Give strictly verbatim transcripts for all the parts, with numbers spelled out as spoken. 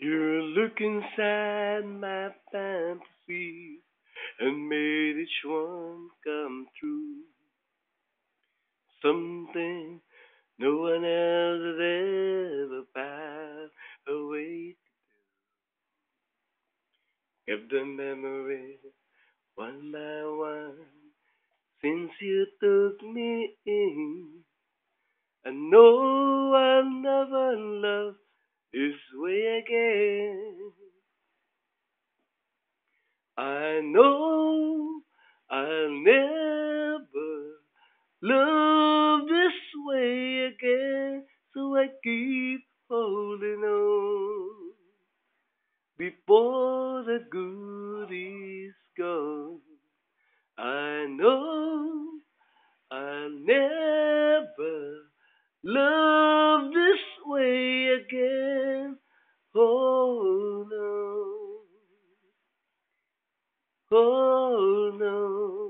You look inside my fantasy and made each one come true. Something no one else has ever found a way. Kept the memories one by one since you took me in. I know I'll never love this way again. I know I'll never love this way again, so I keep holding on before the good is gone. I know I'll never love this way again. Oh no, oh no,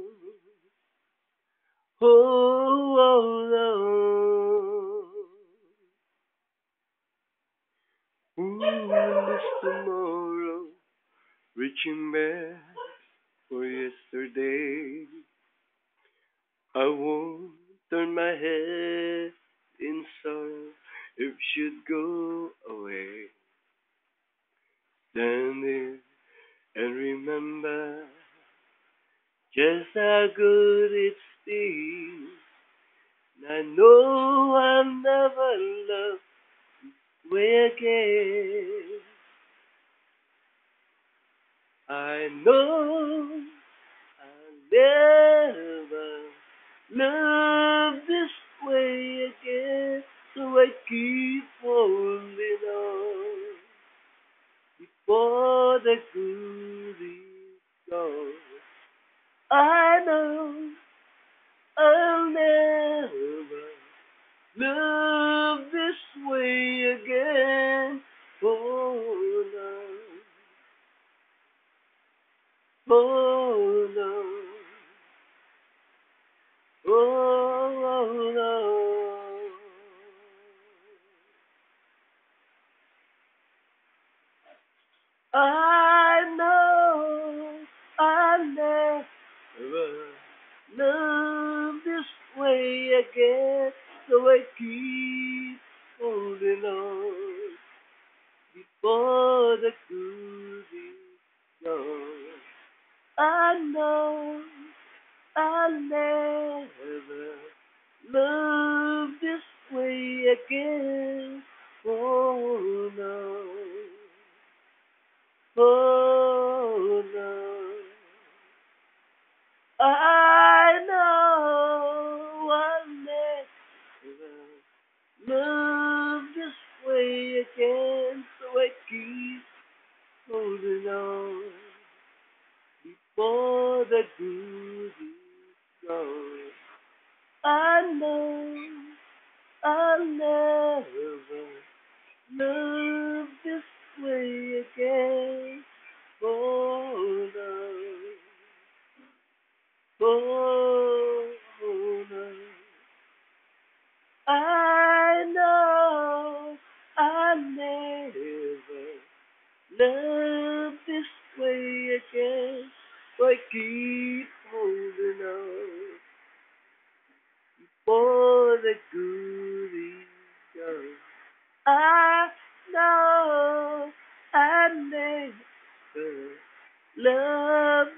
oh, oh no. Ooh, this tomorrow, reaching back for yesterday. I won't turn my head in sorrow if she'd go away. Stand there and remember just how good it's been. I know I'll never love way again. I know I'll never love this way again. So I keep holding on before the good is gone. I know I'll never love this way again. Oh no, oh no, oh no. I know I'll never love this way again, so I keep holding on before the good is gone. I know I'll never love this way again. Oh no, oh no. I know I'll never love this way again, so I keep holding on before the good is gone. I know I'll never love this way again. Oh no, oh no. I know I'll never love this way again. So I keep holding on for the good is gone. I know I never love